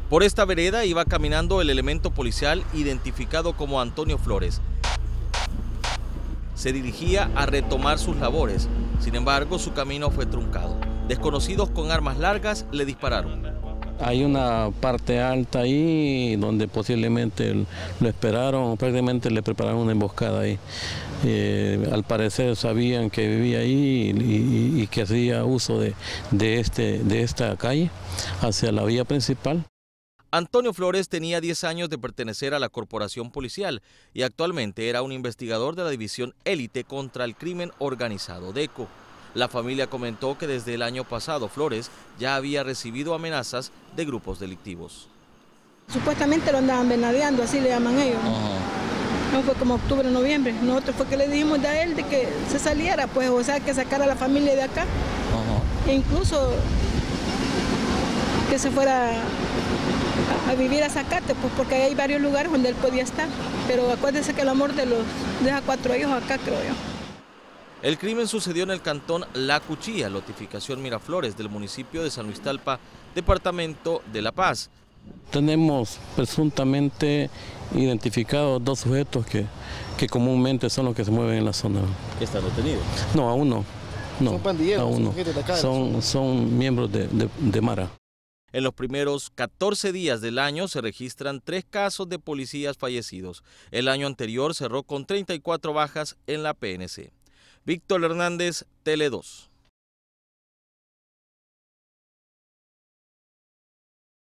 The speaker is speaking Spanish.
Por esta vereda iba caminando el elemento policial identificado como Antonio Flores. Se dirigía a retomar sus labores, sin embargo su camino fue truncado. Desconocidos con armas largas le dispararon. Hay una parte alta ahí donde posiblemente lo esperaron, prácticamente le prepararon una emboscada ahí. Al parecer sabían que vivía ahí y que hacía uso de esta calle hacia la vía principal. Antonio Flores tenía 10 años de pertenecer a la corporación policial y actualmente era un investigador de la División Élite contra el Crimen Organizado, DECO. La familia comentó que desde el año pasado Flores ya había recibido amenazas de grupos delictivos. Supuestamente lo andaban venadeando, así le llaman ellos. No fue como octubre, noviembre. Nosotros fue que le dijimos a él de que se saliera, pues, o sea, que sacara a la familia de acá. E incluso que se fuera a vivir a Zacate, pues porque hay varios lugares donde él podía estar. Pero acuérdense que el amor de los deja 4 hijos acá, creo yo. El crimen sucedió en el cantón La Cuchilla, lotificación Miraflores, del municipio de San Luis Talpa, departamento de La Paz. Tenemos presuntamente identificados 2 sujetos que comúnmente son los que se mueven en la zona. ¿Están detenidos? No, aún no. ¿Son pandilleros? Aún no. Son miembros de Mara. En los primeros 14 días del año se registran 3 casos de policías fallecidos. El año anterior cerró con 34 bajas en la PNC. Víctor Hernández, Tele 2.